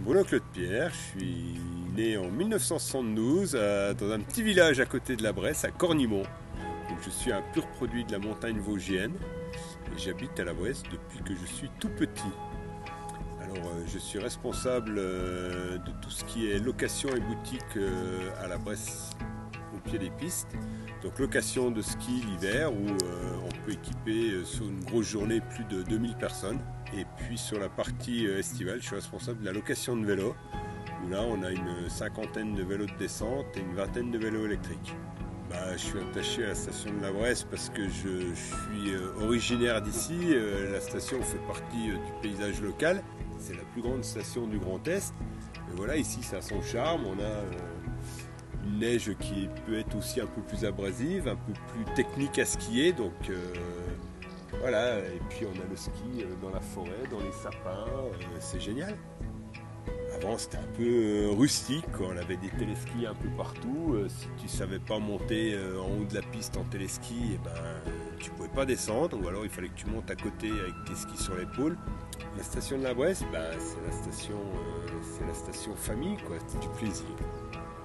Bruno Claude Pierre, je suis né en 1972 dans un petit village à côté de la Bresse, à Cornimont. Donc, je suis un pur produit de la montagne vosgienne et j'habite à la Bresse depuis que je suis tout petit. Alors je suis responsable de tout ce qui est location et boutique à la Bresse au pied des pistes. Donc location de ski l'hiver où on peut équiper sur une grosse journée plus de 2000 personnes. Et puis sur la partie estivale, je suis responsable de la location de vélos où là on a une cinquantaine de vélos de descente et une vingtaine de vélos électriques. Je suis attaché à la station de la Bresse parce que je suis originaire d'ici. La station fait partie du paysage local. C'est la plus grande station du Grand Est. Et voilà, ici ça a son charme. On a une neige qui peut être aussi un peu plus abrasive, un peu plus technique à skier. Donc voilà, et puis on a le ski dans la forêt, dans les sapins. C'est génial. Avant c'était un peu rustique, on avait des téléskis un peu partout. Si tu savais pas monter en haut de la piste en téléski, tu pouvais pas descendre, ou alors il fallait que tu montes à côté avec tes skis sur l'épaule. La station de la Bresse, c'est la station famille, quoi, c'est du plaisir.